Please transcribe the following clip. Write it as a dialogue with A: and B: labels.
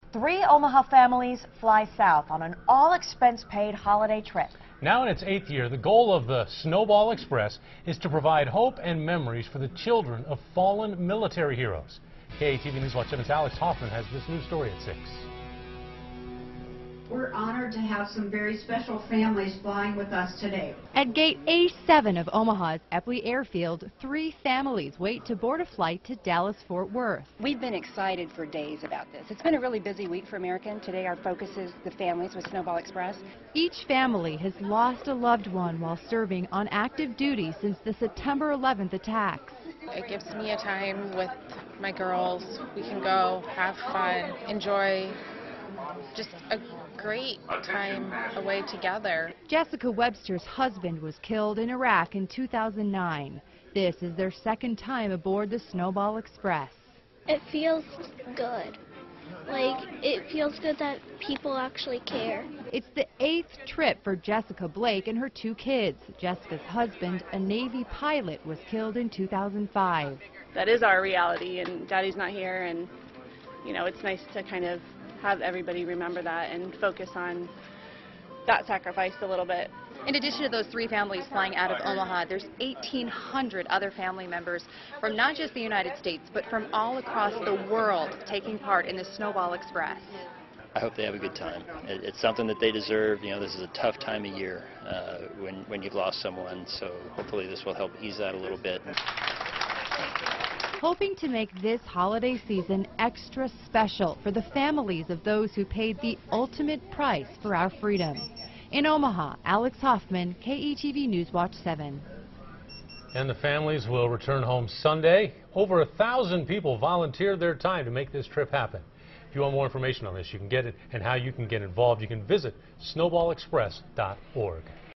A: 3 Omaha families fly south on an all-expense-paid holiday trip.
B: Now in its 8th year, the goal of the Snowball Express is to provide hope and memories for the children of fallen military heroes. KETV News Watch 7's Alex Hoffman has this news story at 6.
C: We're honored to have some very special families flying with us today.
D: At gate A7 of Omaha's Epley Airfield, 3 families wait to board a flight to Dallas-Fort Worth.
E: We've been excited for days about this. It's been a really busy week for American. Today our focus is the families with Snowball Express.
D: Each family has lost a loved one while serving on active duty since the September 11th attacks.
F: It gives me a time with my girls. We can go, have fun, enjoy just a great time away together.
D: Jessica Webster's husband was killed in Iraq in 2009. This is their 2nd time aboard the Snowball Express.
G: It feels good. It feels good that people actually care.
D: It's the 8th trip for Jessica Blake and her 2 kids. Jessica's husband, a Navy pilot, was killed in 2005.
H: That is our reality, and Daddy's not here, and you know, it's nice to kind of have everybody remember that and focus on that sacrifice a little bit.
D: In addition to those 3 families flying out of Omaha, there's 1,800 other family members from not just the United States, but from all across the world taking part in the Snowball Express.
I: I hope they have a good time. It's something that they deserve. You know, this is a tough time of year when you've lost someone, so hopefully this will help ease that a little bit.
D: Hoping to make this holiday season extra special for the families of those who paid the ultimate price for our freedom. In Omaha, Alex Hoffman, KETV News Watch 7.
B: And the families will return home Sunday. Over 1,000 people volunteered their time to make this trip happen. If you want more information on this, you can get it, and how you can get involved, you can visit snowballexpress.org.